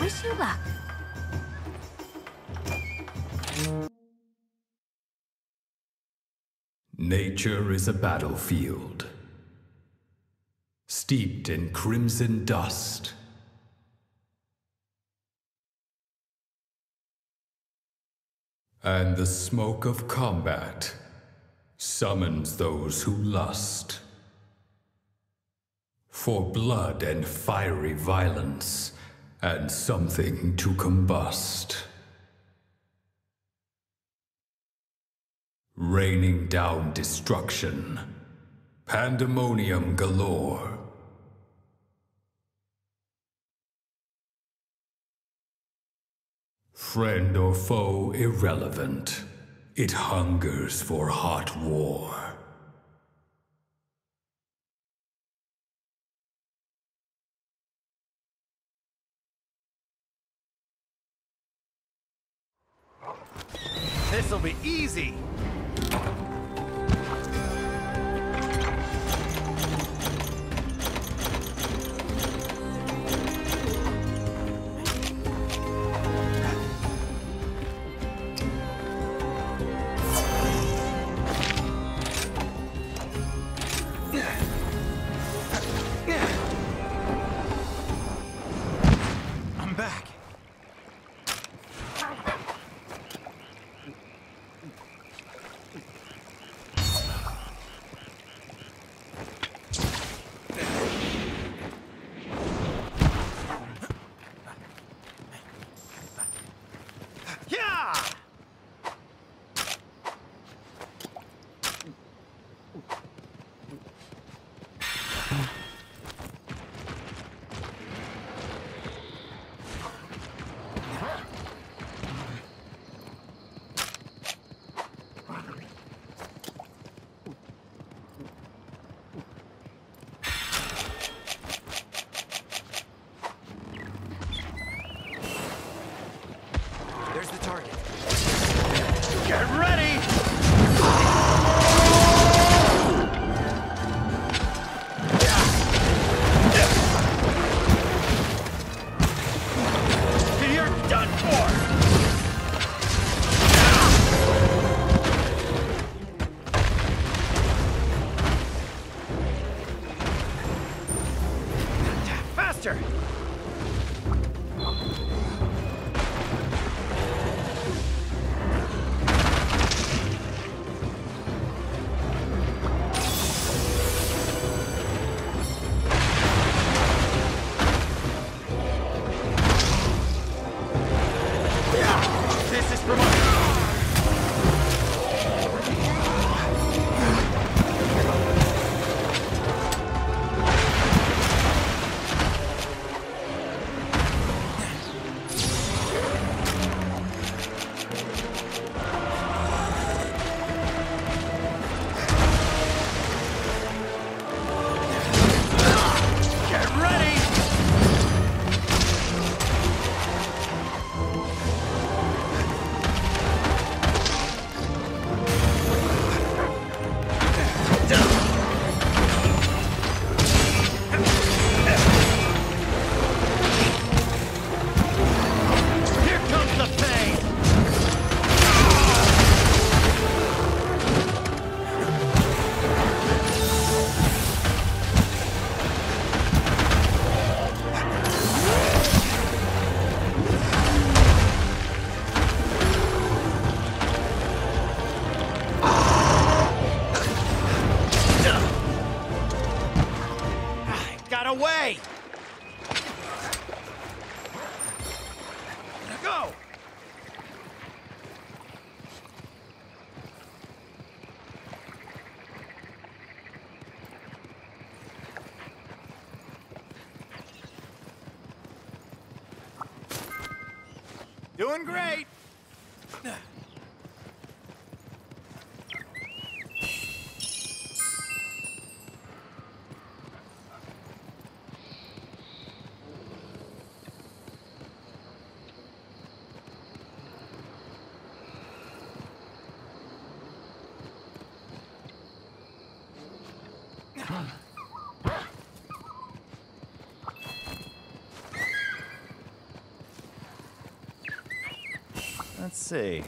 wish you luck. Nature is a battlefield, steeped in crimson dust. And the smoke of combat summons those who lust for blood and fiery violence and something to combust. Raining down destruction, pandemonium galore. Friend or foe irrelevant, it hungers for hot war. This'll be easy! I'm back. Yeah! There's the target. Get ready! You're done for! Faster! This is for my... Get ready! Here comes the pain! Got away! Go! Doing great! Let's see.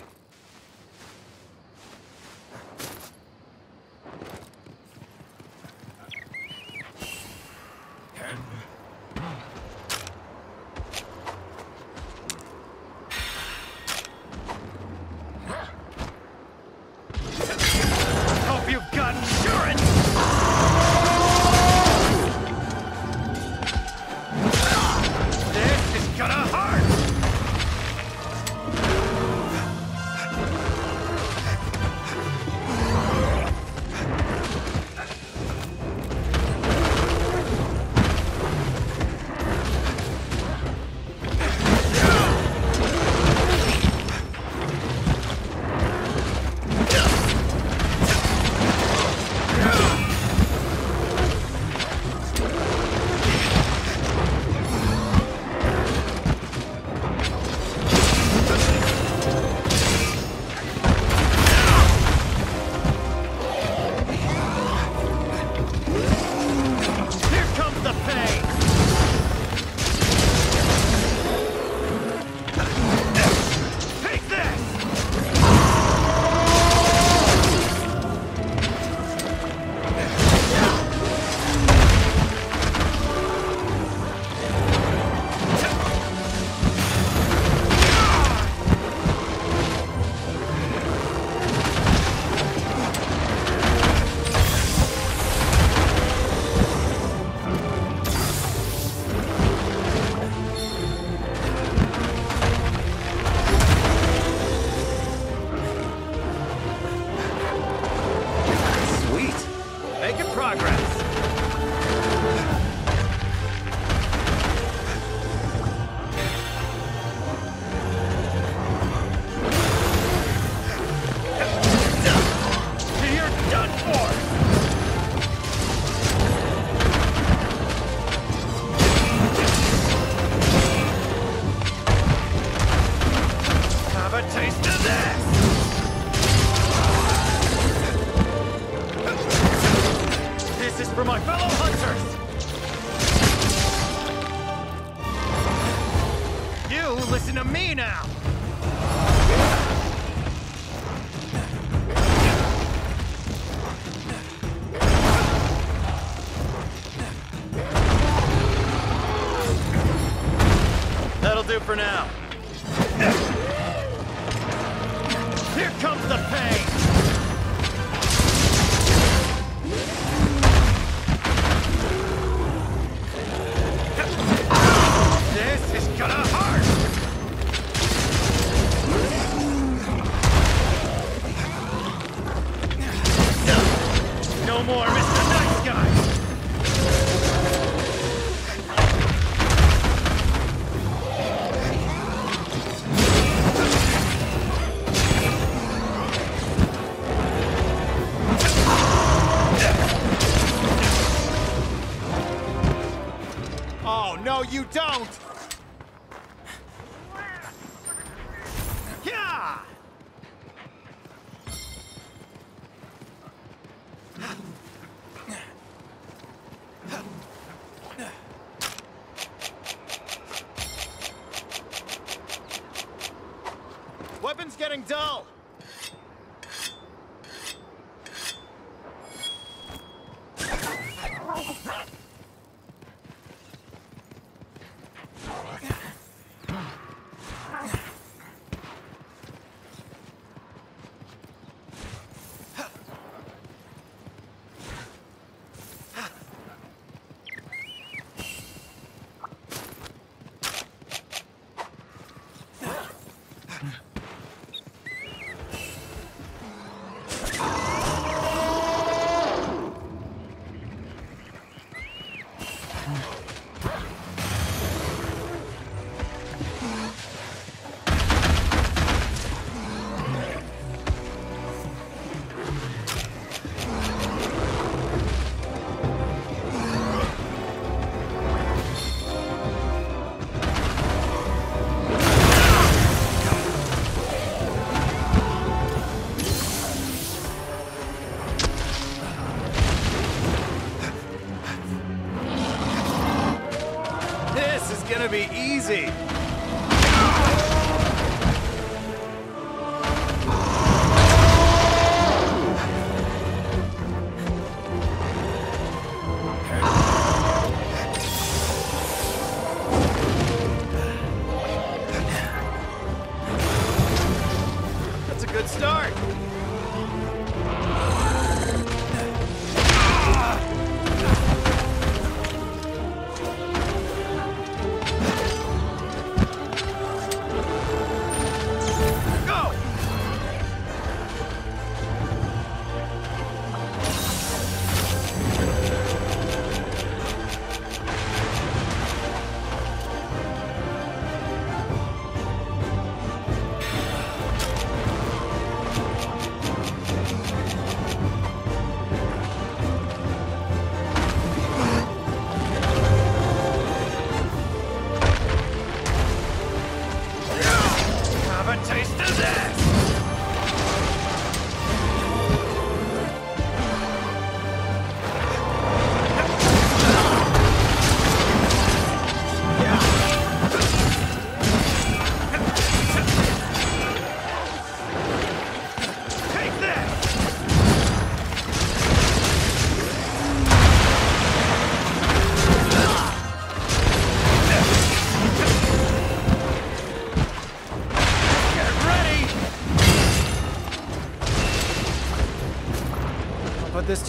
Hope you've got insurance! This is gonna hurt! For my fellow hunters! You listen to me now! That'll do for now. Here comes the pain! This is gonna hurt! No more Mr. Nice Guy! Oh, no, you don't! Yeah! Weapon's getting dull! This is gonna be easy.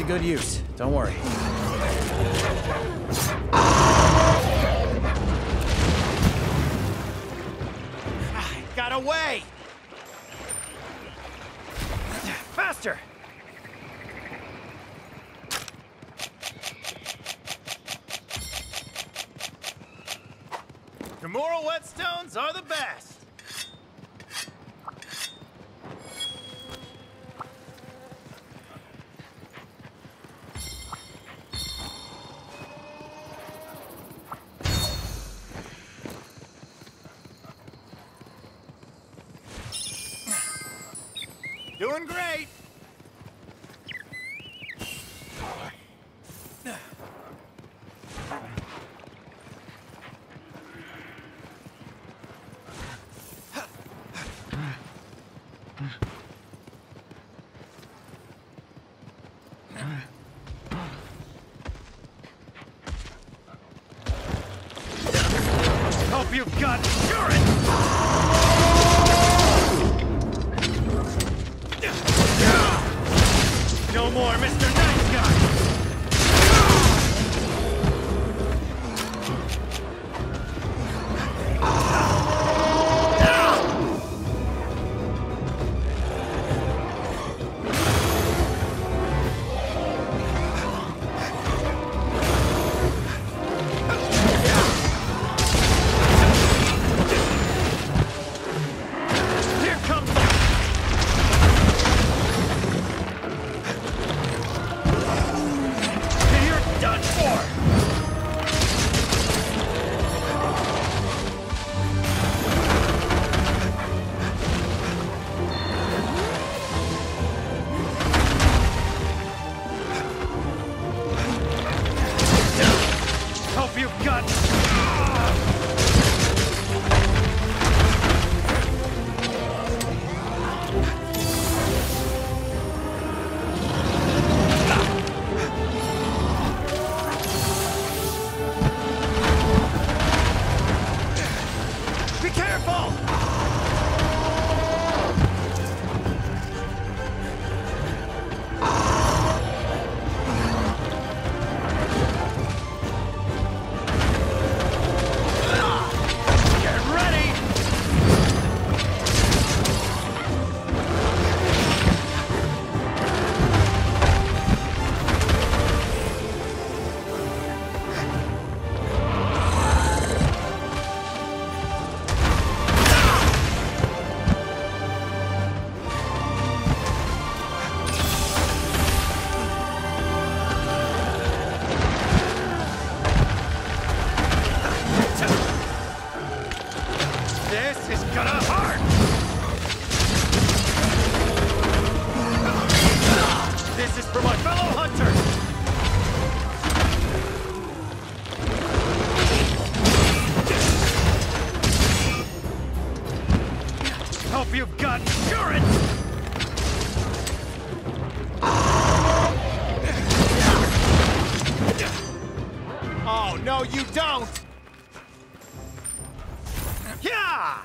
good use. Don't worry. Got away! Faster! Kimura whetstones are the best! Doing great! Hope you've got insurance! No more Mr. Nice Guy! Here comes the... You're done for! Hope you've got... Be careful! Get ready! This is gonna hurt! This is for my fellow hunters! Hope you've got insurance! Oh, no, you don't! Yeah!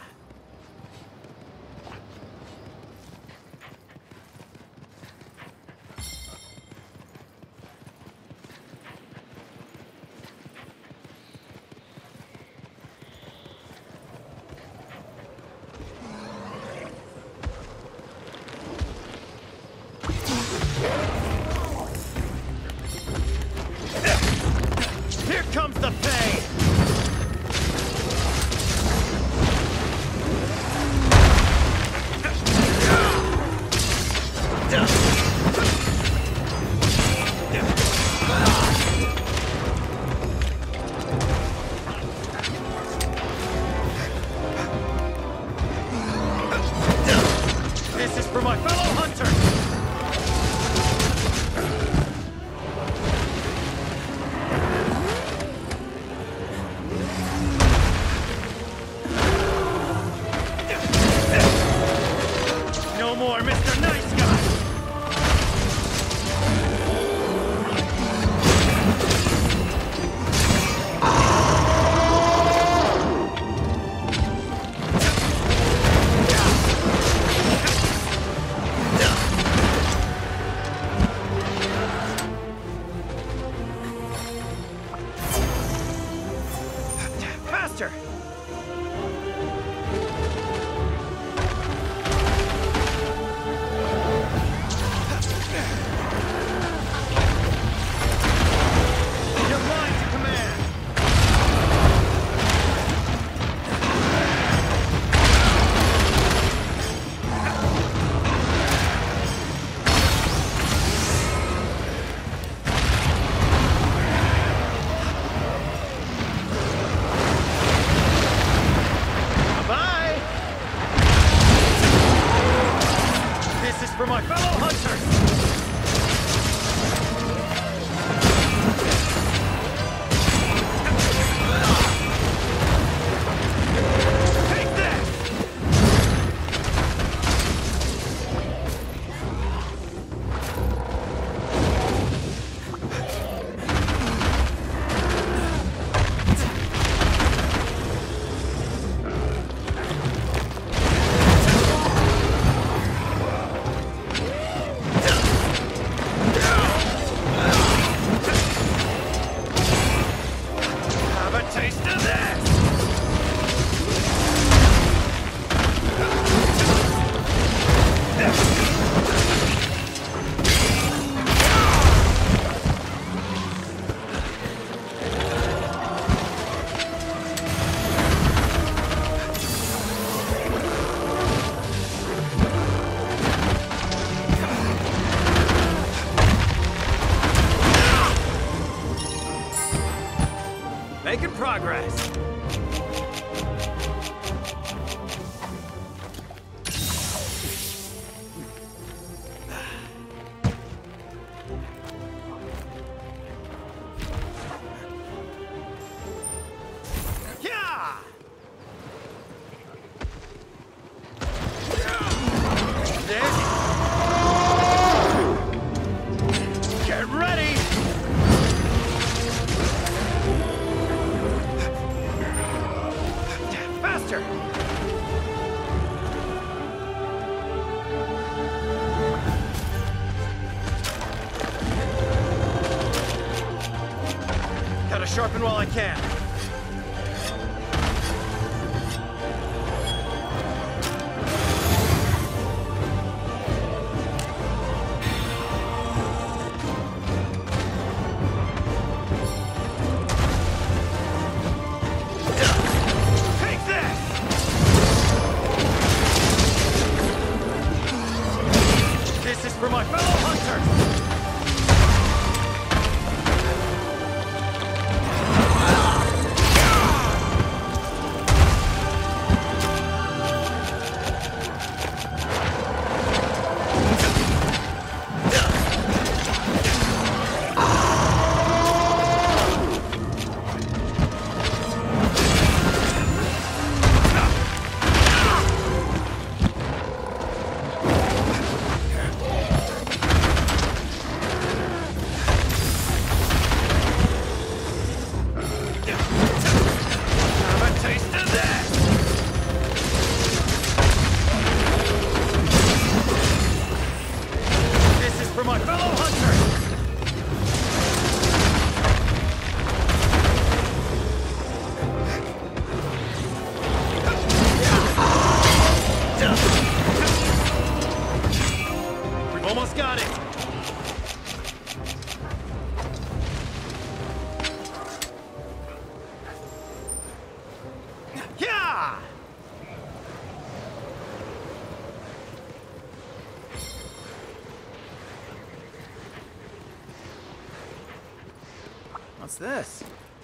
Here comes the pain! faster! You're mine to command! Bye-bye! This is for my fellow hunters! Take this! Have a taste of this! Making progress. Yeah! This. Get ready! Faster! Gotta sharpen while I can. Take this! This is for my fellow hunters! Have a taste of this! This is for my fellow hunters! We've almost got it! Yeah! What's this?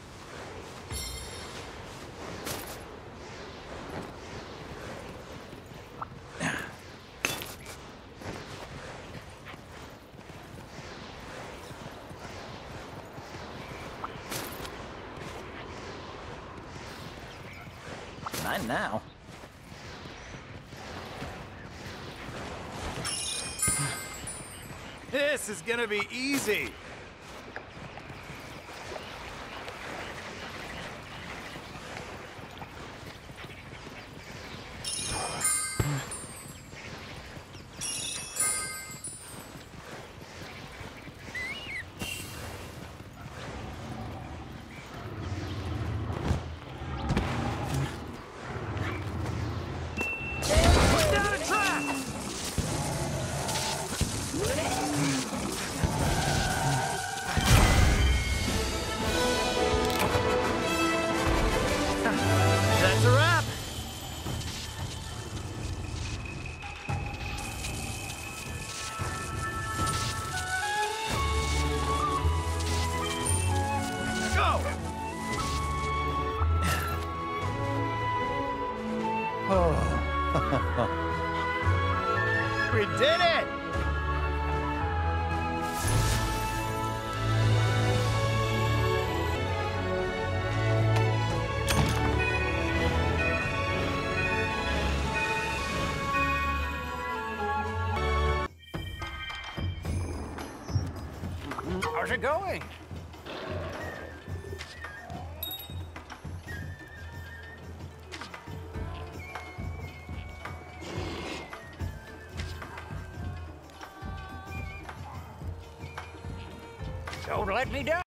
Mine now. This is gonna be easy. go! We did it! How's it going? Don't let me down.